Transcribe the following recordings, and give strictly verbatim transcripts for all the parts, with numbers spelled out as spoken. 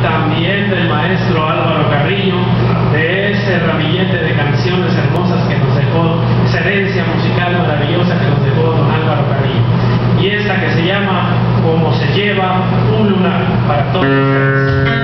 también del maestro Álvaro Carrillo, de ese ramillete de canciones hermosas que nos dejó, esa herencia musical maravillosa que nos dejó don Álvaro Carrillo. Y esta que se llama Como se lleva un lunar, para todos ustedes.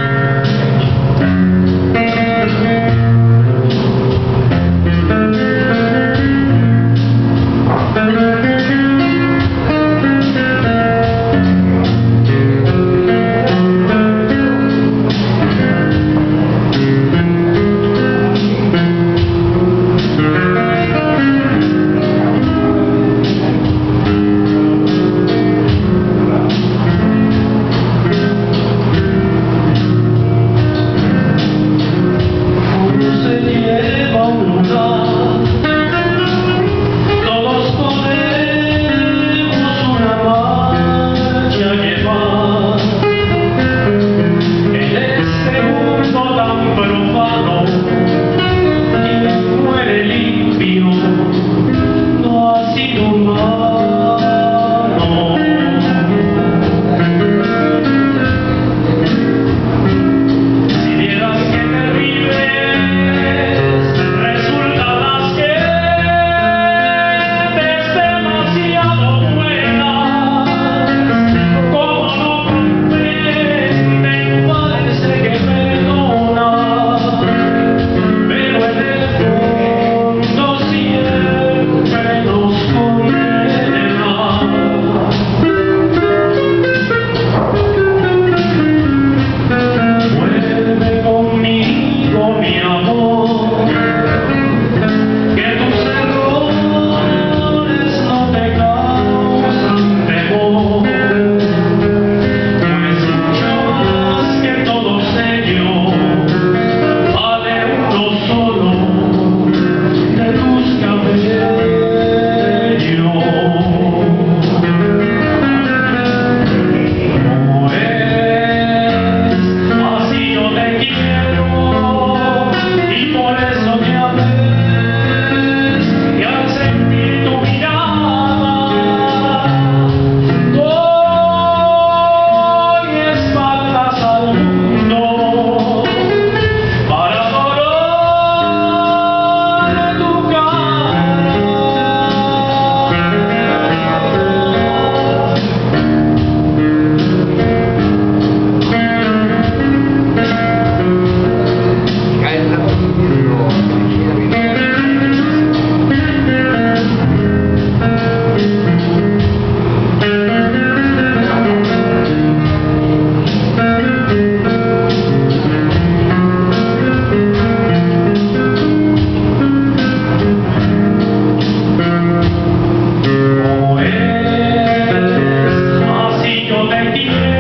Así yo te quiero.